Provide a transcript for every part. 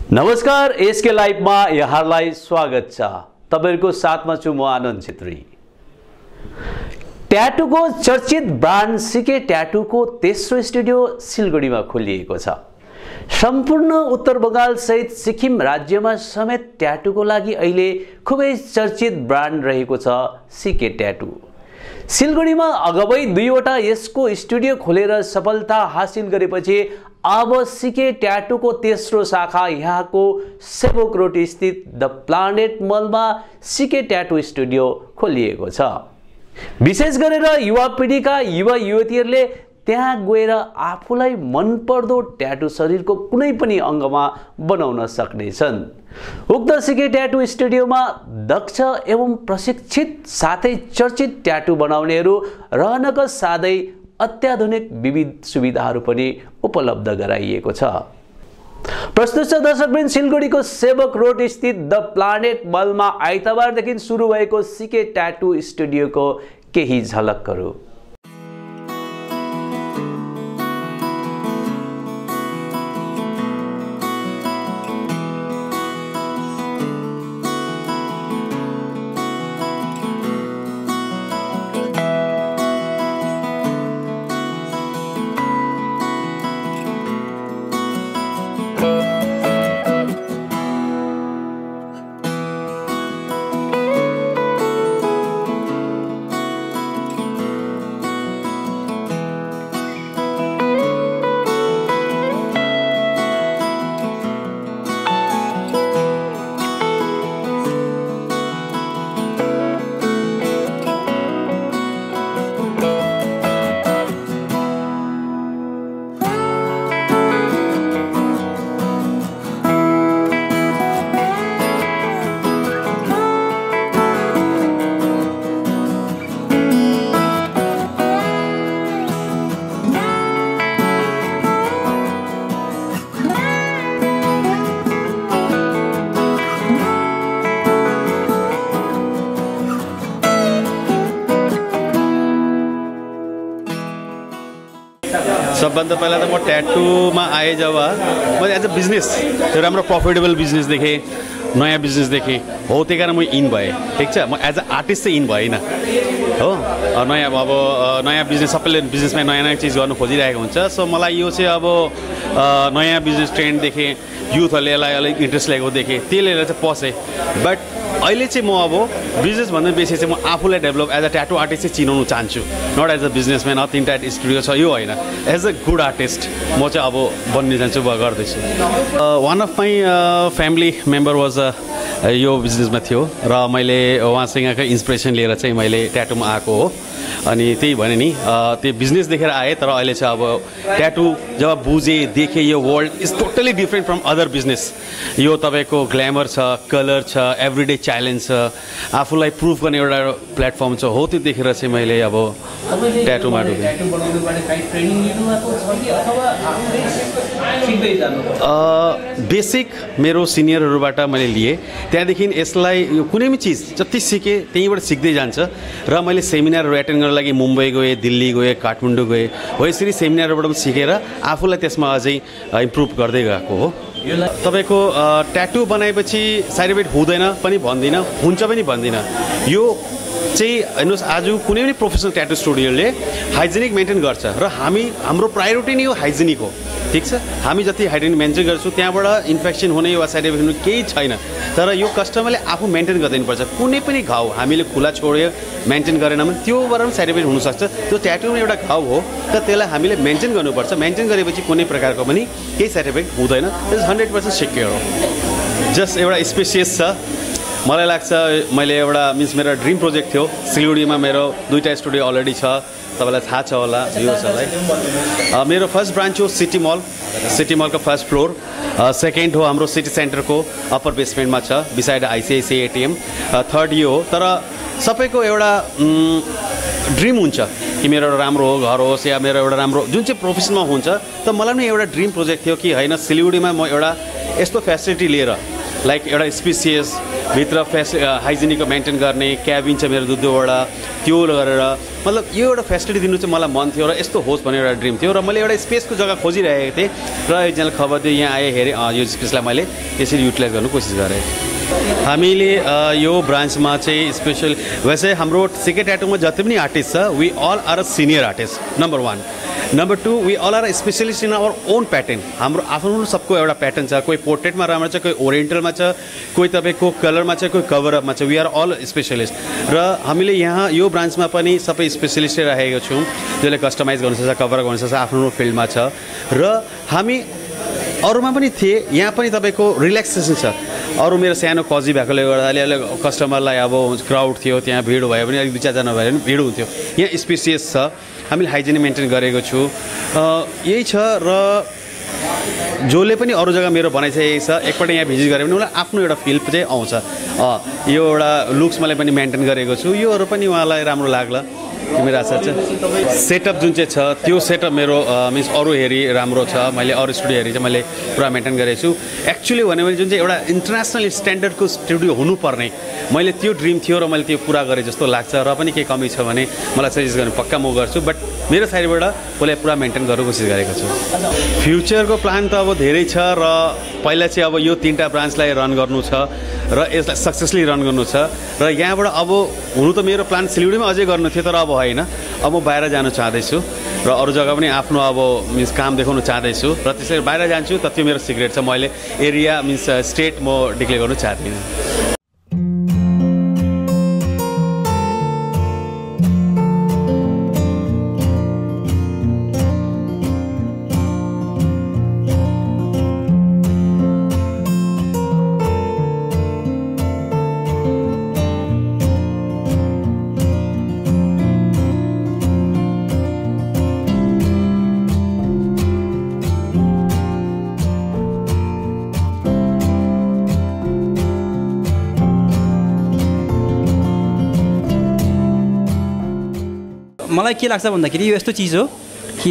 नमस्कार, एसके लाइभमा यहाँलाई स्वागत छ। तपाईहरुको साथमा छु म आनन्द छेत्री। ट्याटूको चर्चित ब्रान्ड सिके ट्याटूको तेस्रो स्टुडियो सिलगढीमा खोलिएको छ। सम्पूर्ण उत्तर बंगाल सहित सिक्किम राज्यमा समेत ट्याटूको लागि अहिले खुबै चर्चित ब्रान्ड रहेको छ सिके ट्याटू। सिलगढीमा अगावै 2 वटा यसको स्टुडियो खोलेर सफलता हासिल गरेपछि अब सिके ट्याटूको तेस्रो शाखा यहाँको सेवक रोड स्थित द प्लानेट मलमा सिके ट्याटू स्टुडियो खोलिएको छ। विशेष गरेर युवा पिढीका युवा युवतीहरूले त्यहाँ गएर आफूलाई मनपर्दो ट्याटू शरीरको कुनै पनि अङ्गमा बनाउन सक्नेछन्। उक्त सिके ट्याटू स्टुडियोमा दक्ष एवं प्रशिक्षित साथै चर्चित ट्याटू बनाउनेहरू रहनका साथै अत्याधुनिक विविध सुविधाहरू पनि उपलब्ध गराइएको छ। प्रस्तुत छ दर्शकवृन्द सिलगढीको सेवक रोड स्थित द प्लानेट मलमा आइतबारदेखि सुरु भएको सिके ट्याटू स्टुडियोको केही झलकहरू। सबभन्दा पहिला त म ट्याटूमा आए जब मैले एज अ बिजनेस त्यो राम्रो प्रफिटेबल बिजनेस देखेँ, नयाँ बिजनेस देखेँ, हो त्यही कारण म इन भएँ। ठिक छ, म एज अ आर्टिस्ट चाहिँ इन भएन हो। नयाँ अब नयाँ बिजनेस सबैले बिजनेसमा नयाँ नयाँ चिज गर्नु खोजिरहेको हुन्छ। सो मलाई यो चाहिँ अब नयाँ बिजनेस ट्रेन्ड देखेँ, युथहरूले यसलाई अलिक इन्ट्रेस्ट लिएको देखेँ, त्यसले चाहिँ पसेँ। बट अहिले चाहिँ म अब बिजनेसभन्दा बेसी चाहिँ म आफूलाई develop as a tattoo artist चाहिँ चिनाउनु चाहन्छु। नट एज अ बिजनेसम्यान, 3टा स्टुडियो छ यो होइन, एज अ गुड आर्टिस्ट म चाहिँ अब बन्ने जान्छु, गर्दैछु। One of my family member was यो बिजनेसमा थियो र मैले उहाँसँगको इन्सपिरेसन लिएर चाहिँ मैले ट्याटूमा आएको हो। अनि त्यही भने नि त्यो बिजनेस देखेर आएँ, तर अहिले चाहिँ अब ट्याटू जब बुझेँ देखेँ यो world is totally different from other business. यो तपाईँको ग्ल्यामर छ, कलर छ, एभ्रिडे च्यालेन्ज छ, आफूलाई प्रुभ गर्ने एउटा प्लेटफर्म छ, हो त्यो देखेर चाहिँ मैले अब ट्याटूमा डुबेँ। बेसिक मेरो सिनियरहरूबाट मैले लिएँ, त्यहाँदेखि यसलाई कुनै पनि चिज जति सिकेँ त्यहीँबाट सिक्दै जान्छ। र मैले सेमिनारहरू एटेन्ड गर्नको लागि मुम्बई गएँ, दिल्ली गएँ, काठमाडौँ गएँ, हो यसरी सेमिनारबाट पनि सिकेर आफूलाई त्यसमा अझै इम्प्रुभ गर्दै गएको हो। तपाईँको ट्याटू बनाएपछि साइड इफेक्ट हुँदैन पनि भन्दिनँ, हुन्छ पनि भन्दिनँ। यो चाहिँ हेर्नुहोस्, आज कुनै पनि प्रोफेसनल ट्याटू स्टुडियोले हाइजेनिक मेन्टेन गर्छ र हाम्रो प्रायोरिटी नै हो हाइजेनिक हो। ठिक छ, हामी जति हाइजेनिक मेन्टेन गर्छौँ त्यहाँबाट इन्फेक्सन हुने वा साइड इफेक्ट हुने केही छैन। तर यो कस्टमरले आफू मेन्टेन गरिदिनुपर्छ। कुनै पनि घाउ हामीले खुला छोड्यो, मेन्टेन गरेन भने त्योबाट पनि साइड इफेक्ट हुनसक्छ। त्यो ट्याटूमा एउटा घाउ हो, तर त्यसलाई हामीले मेन्टेन गर्नुपर्छ। मेन्टेन गरेपछि कुनै प्रकारको पनि केही साइड इफेक्ट हुँदैन। त्यो 100% सिक्योर हो। जस्ट एउटा स्पेसियस छ। मलाई लाग्छ मैले एउटा मेरो ड्रिम प्रोजेक्ट थियो सिलगढीमा, मेरो 2टा स्टुडियो अलरेडी छ, तपाईँलाई थाहा छ होला भ्युअर्सहरूलाई। मेरो फर्स्ट ब्रान्च हो सिटी मल, सिटी मलको फर्स्ट फ्लोर। सेकेन्ड हो हाम्रो सिटी सेन्टरको अप्पर बेसमेन्टमा छ, बिसाइड आइसिआइसिआई एटिएम। थर्ड यो हो। तर सबैको एउटा ड्रिम हुन्छ कि मेरो एउटा राम्रो घर होस् या मेरो एउटा राम्रो जुन चाहिँ प्रोफेसनमा हुन्छ। त मलाई पनि एउटा ड्रिम प्रोजेक्ट थियो कि होइन सिलगढीमा म एउटा यस्तो फेसिलिटी लिएर लाइक एउटा स्पेसियस भित्र हाइजिनिकको मेन्टेन गर्ने क्याबिन छ मेरो दुईवटा त्यो गरेर मतलब यो एउटा फेसिलिटी दिनु चाहिँ मलाई मन थियो र यस्तो होस् भन्ने एउटा ड्रिम थियो र मैले एउटा स्पेसको जग्गा खोजिरहेको थिएँ र एकजनाले खबर दियो यहाँ आएँ हेरेँ यो स्पेसलाई मैले यसरी युटिलाइज गर्नु कोसिस गरेँ हामीले यो ब्रान्चमा चाहिँ स्पेसल वैसे हाम्रो सिके ट्याटूमा जति पनि आर्टिस्ट छ we all are a senior artist number 1 number 2 we all are specialist in our own pattern हाम्रो आफ्नो सबको एउटा प्याटर्न छ कोही पोर्ट्रेटमा राम्रो छ कोही ओरिएन्टलमा छ कोही तपाईँको कलरमा छ कोही कभरअपमा छ वी आर अल स्पेसलिस्ट र हामीले यहाँ यो ब्रान्चमा पनि सबै स्पेसलिस्टै राखेको छौँ जसले कस्टमाइज गर्नु सक्छ कभर गर्नु सक्छ आफ्नो फिल्डमा छ र हामी अरूमा पनि थिए यहाँ पनि तपाईँको रिल्याक्सेसन छ अरू मेरो सानो कजी भएकोले गर्दा अलि कस्टमरलाई अब क्राउड थियो त्यहाँ भिड भयो भने अलिक 2-4 जना भयो भने भिड हुन्थ्यो यहाँ स्पेसियस छ हामीले हाइजिन मेन्टेन गरेको छु यही छ र जसले पनि अरू जग्गा मेरो बनाइसकेको छ एकपल्ट यहाँ भिजिट गऱ्यो भने उनीलाई आफ्नो एउटा फिल चाहिँ आउँछ यो एउटा लुक्स मैले पनि मेन्टेन गरेको छु योहरू पनि उहाँलाई राम्रो लाग्ला मेरो आशा छ सेटअप जुन चाहिँ छ त्यो सेटअप मेरो मिन्स अरू हेरी राम्रो छ मैले अरू स्टुडियो हेरी चाहिँ मैले पुरा मेन्टेन गरेको छु एक्चुअली भन्यो भने जुन चाहिँ एउटा इन्टरनेसनल स्ट्यान्डर्डको स्टुडियो हुनुपर्ने मैले त्यो ड्रिम थियो र मैले त्यो पुरा गरेँ जस्तो लाग्छ र पनि केही कमी छ भने मलाई सजेस्ट गर्ने पक्का म गर्छु बट मेरो साइडबाट उसलाई पुरा मेन्टेन गर्न कोसिस गरेको छु फ्युचरको प्लान त अब धेरै छ र पहिला चाहिँ अब यो 3टा ब्रान्चलाई रन गर्नु छ र यसलाई सक्सेसली रन गर्नु छ र यहाँबाट अब हुनु त मेरो प्लान सिलगढीमा अझै गर्नु थियो तर अब होइन अब म बाहिर जानु चाहदैछु र अरू जग्गा पनि आफ्नो अब मिन्स काम देखाउनु चाहदैछु र त्यसरी बाहिर जान्छु त त्यो मेरो सिक्रेट छ मैले एरिया मिन्स स्टेट म डिक्लेयर गर्नु चाहदिनँ मलाई के लाग्छ भन्दाखेरि यो यस्तो चिज हो कि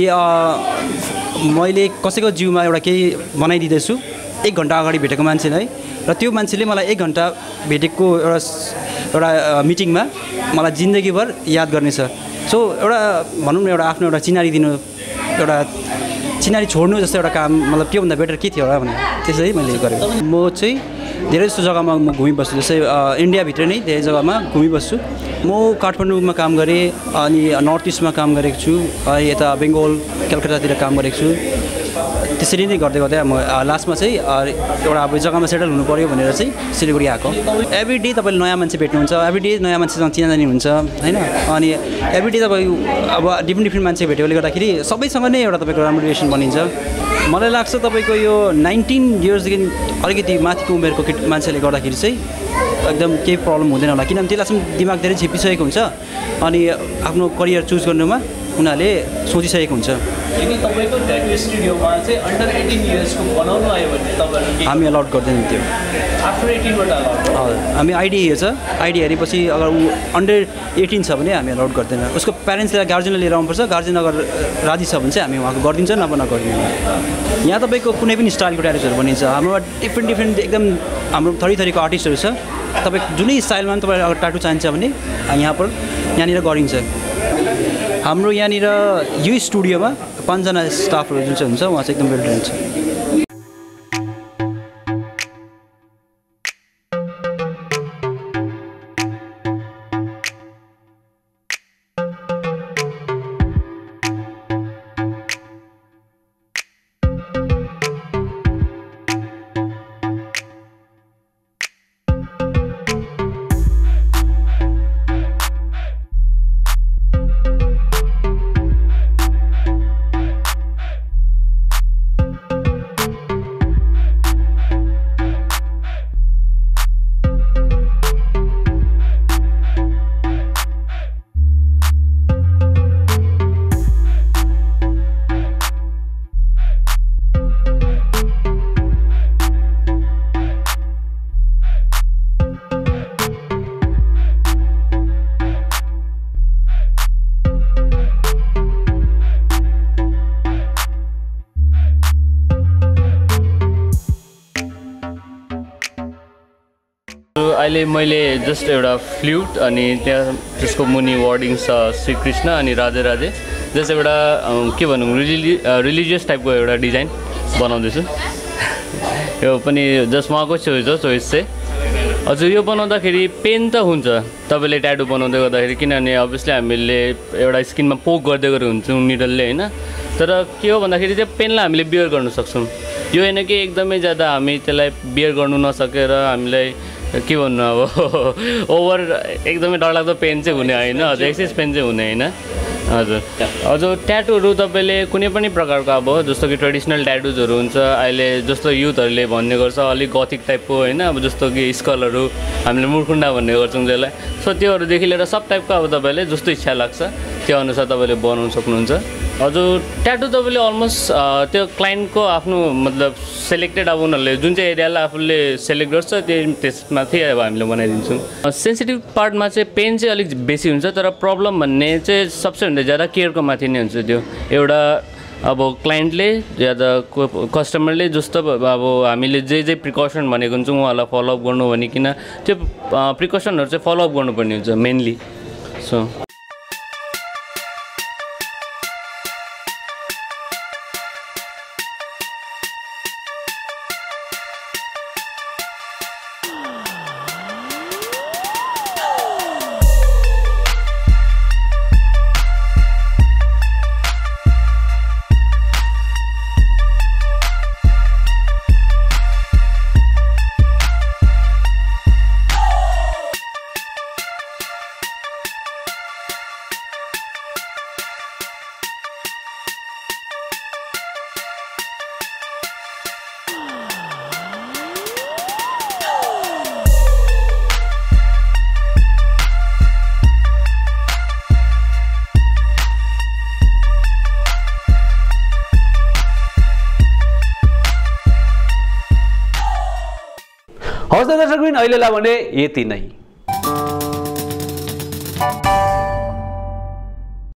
मैले कसैको जिउमा एउटा केही बनाइदिँदैछु 1 घन्टा अगाडि भेटेको मान्छेलाई र त्यो मान्छेले मलाई 1 घन्टा भेटेको एउटा मिटिङमा मलाई जिन्दगीभर याद गर्नेछ सो एउटा भनौँ न एउटा आफ्नो एउटा चिनारी दिनु एउटा चिनारी छोड्नु जस्तो एउटा काम मतलब त्योभन्दा बेटर के थियो होला भने त्यसै मैले गरेँ म चाहिँ धेरै जस्तो जग्गामा म घुमिबस्छु जस्तै इन्डियाभित्र नै धेरै जग्गामा घुमिबस्छु म काठमाडौँमा काम गरेँ अनि नर्थ इस्टमा काम गरेको छु यता बेङ्गल कलकत्तातिर काम गरेको छु त्यसरी नै गर्दै गर्दै म लास्टमा चाहिँ एउटा अब जग्गामा सेटल हुनु पऱ्यो भनेर चाहिँ सिलगढी आएको एभ्री डे तपाईँले नयाँ मान्छे भेट्नुहुन्छ एभ्री डे नयाँ मान्छेसँग चिनाजानी हुन्छ होइन अनि एभ्री डे तपाईँ अब डिफ्रेन्ट मान्छे भेट्योले गर्दाखेरि सबैसँग नै एउटा तपाईँको राम्रो रिलेसन बनिन्छ मलाई लाग्छ तपाईँको यो 19 इयर्सदेखि अलिकति माथिको उमेरको मान्छेले गर्दाखेरि चाहिँ एकदम केही प्रब्लम हुँदैन होला किनभने त्यसलाई दिमाग धेरै झेपिसकेको हुन्छ अनि आफ्नो करियर चुज गर्नुमा उनीहरूले सोचिसकेको हुन्छ यदि तपाईँको ट्याटू स्टुडियोमा चाहिँ अन्डर 18 इयर्सको बनाउनु आयो भने तपाईँहरू हामी अलाउड गर्दैनौँ त्यो आफ्टर 18 बाट हजुर हामी आइडी हेर्छ आइडी हेरेपछि अगर ऊ अन्डर 18 छ भने हामी अलाउड गर्दैन उसको प्यारेन्ट्सलाई गार्जेनले लिएर आउनुपर्छ गार्जेन अगर राजी छ भने चाहिँ हामी उहाँको गरिदिन्छ नभए नगरिदिन्छ यहाँ तपाईँको कुनै पनि स्टाइलको ट्याटूहरू बनिन्छ हाम्रोमा डिफ्रेन्ट एकदम हाम्रो थरीको आर्टिस्टहरू छ तपाईँ जुनै स्टाइलमा पनि तपाईँ अगर ट्याटू चाहिन्छ भने यहाँनिर गरिन्छ हाम्रो यहाँनिर यो स्टुडियोमा 5 जना स्टाफहरू जुन चाहिँ हुन्छ उहाँ चाहिँ एकदम वेल ट्रेन्ड छ अहिले मैले जस्ट एउटा फ्लुट अनि त्यहाँ त्यसको मुनि वर्डिङ छ श्रीकृष्ण अनि राधे राधे जस्ट एउटा के भनौँ रिलिजियस टाइपको एउटा डिजाइन बनाउँदैछु यो पनि जस्ट उहाँको चोइस चाहिँ हजुर यो बनाउँदाखेरि पेन त हुन्छ तपाईँले ट्याटु बनाउँदै गर्दाखेरि किनभने अभियसली हामीले एउटा स्किनमा पोक गर्दै गरेको हुन्छौँ निडलले होइन तर के हो भन्दाखेरि त्यो पेनलाई हामीले बियर गर्न सक्छौँ यो होइन कि एकदमै ज्यादा हामी त्यसलाई बियर गर्नु नसकेर हामीलाई के भन्नु अब ओभर एकदमै डरलाग्दो पेन चाहिँ हुने होइन हजुर एक्सेस पेन चाहिँ हुने होइन हजुर ट्याटुहरू तपाईँले कुनै पनि प्रकारको अब जस्तो कि ट्रेडिसनल ट्याटुजहरू हुन्छ अहिले जस्तो युथहरूले भन्ने गर्छ अलिक गथिक टाइपको होइन अब जस्तो कि स्कलहरू हामीले मुर्खुन्डा भन्ने गर्छौँ त्यसलाई सो त्योहरूदेखि लिएर सब टाइपको अब तपाईँले जस्तो इच्छा लाग्छ त्यो अनुसार तपाईँले बनाउन सक्नुहुन्छ हजुर ट्याटु तपाईँले अलमोस्ट त्यो क्लाइन्टको आफ्नो मतलब सेलेक्टेड अब उनीहरूले जुन चाहिँ एरियालाई आफूले सेलेक्ट गर्छ त्यसमाथि अब हामीले बनाइदिन्छौँ सेन्सिटिभ पार्टमा चाहिँ पेन चाहिँ अलिक बेसी हुन्छ तर प्रब्लम भन्ने चाहिँ सबसे ज्यादा केयरको माथि नै हुन्छ त्यो एउटा अब क्लाइन्टले या त कस्टमरले जस्तो अब हामीले जे प्रिकसन भनेको हुन्छौँ उहाँलाई फलोअप गर्नु भनिकन त्यो प्रिकसनहरू चाहिँ फलोअप गर्नुपर्ने हुन्छ मेनली सो हवस् त दर्शकबिन अहिलेलाई भने यति नै।